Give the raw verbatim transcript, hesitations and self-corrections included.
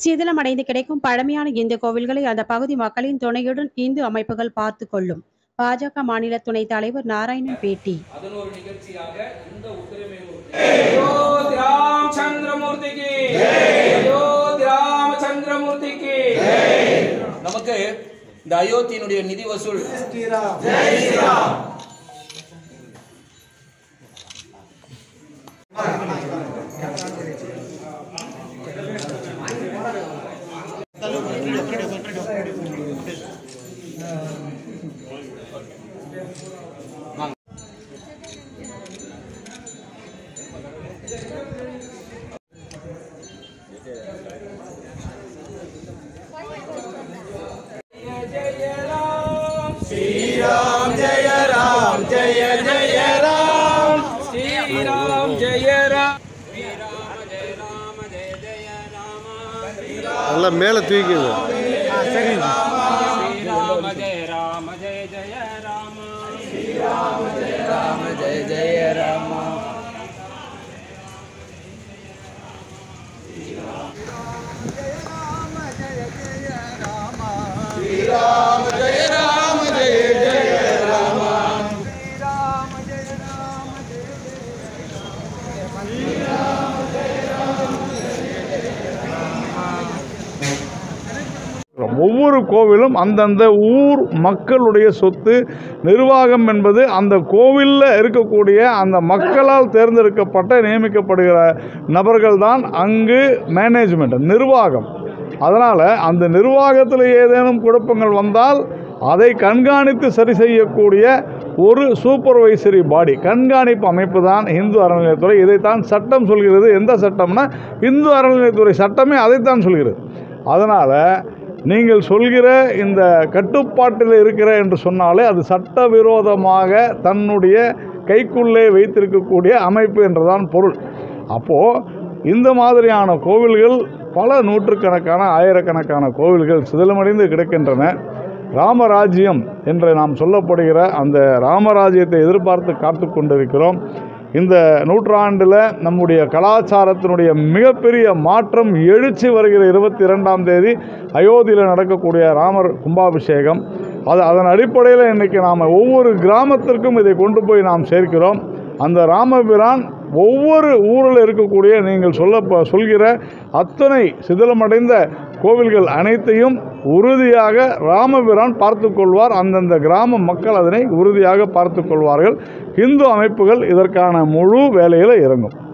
சிதிலமடைந்து கிடைக்கும் பழமையான இந்து கோவில்களை அந்த பகுதி மக்களின் துணையுடன் இந்து அமைப்புகள் பார்த்து கொள்ளும். பாஜக மாநில துணைத் தலைவர் நாராயணன் பேட்டி. நமக்கு இந்த அயோத்தியினுடைய நிதி வசூல் श्रीराम जय राम जय जय राम श्रीराम जय राम श्रीराम जय राम जय जय राम अल्लाह मेले तूकिंगा श्रीराम जय राम जय जय राम श्रीराम जय राम जय जय राम श्रीराम जय राम जय जय राम श्रीराम जय राम जय श्रीराम जय राम ஒவ்வொரு கோவிலும் அந்தந்த ஊர் மக்களுடைய சொத்து. நிர்வாகம் என்பது அந்த கோவிலில் இருக்கக்கூடிய அந்த மக்களால் தேர்ந்தெடுக்கப்பட்ட நியமிக்கப்படுகிற நபர்கள் தான் அங்கு மேனேஜ்மெண்ட் நிர்வாகம். அதனால் அந்த நிர்வாகத்தில் ஏதேனும் குழப்பங்கள் வந்தால் அதை கண்காணித்து சரி செய்யக்கூடிய ஒரு சூப்பர்வைசரி பாடி, கண்காணிப்பு அமைப்பு தான் இந்து அறநிலையத்துறை. இதைத்தான் சட்டம் சொல்கிறது. எந்த சட்டம்னா இந்து அறநிலையத்துறை சட்டமே அதைத்தான் சொல்கிறது. அதனால் நீங்கள் சொல்கிற இந்த கட்டுப்பாட்டில் இருக்கிற என்று சொன்னாலே அது சட்டவிரோதமாக தன்னுடைய கைக்குள்ளே வைத்திருக்கக்கூடிய அமைப்பு என்றுதான் பொருள். அப்போது இந்த மாதிரியான கோவில்கள் பல நூற்றுக்கணக்கான ஆயிரக்கணக்கான கோவில்கள் சிதிலமடைந்து கிடக்கின்றன. ராமராஜ்யம் என்று நாம் சொல்லப்படுகிற அந்த ராமராஜ்யத்தை எதிர்பார்த்து காத்து கொண்டிருக்கிறோம். இந்த நூற்றாண்டில் நம்முடைய கலாச்சாரத்தினுடைய மிகப்பெரிய மாற்றம் எழுச்சி வருகிற இருபத்தி இரண்டாம் தேதி அயோத்தியில் நடக்கக்கூடிய ராமர் கும்பாபிஷேகம். அது அதன் அடிப்படையில் இன்றைக்கி நாம் ஒவ்வொரு கிராமத்திற்கும் இதை கொண்டு போய் நாம் சேர்க்கிறோம். அந்த ராமபிரான் ஒவ்வொரு ஊரில் இருக்கக்கூடிய நீங்கள் சொல்ல சொல்கிற அத்தனை சிதிலமடைந்த கோவில்கள் அனைத்தையும் உறுதியாக ராமபிரான் பார்த்து கொள்வார். அந்தந்த கிராம மக்கள் அதனை உறுதியாக பார்த்து கொள்வார்கள். இந்து அமைப்புகள் இதற்கான முழு வேலையில் இறங்கும்.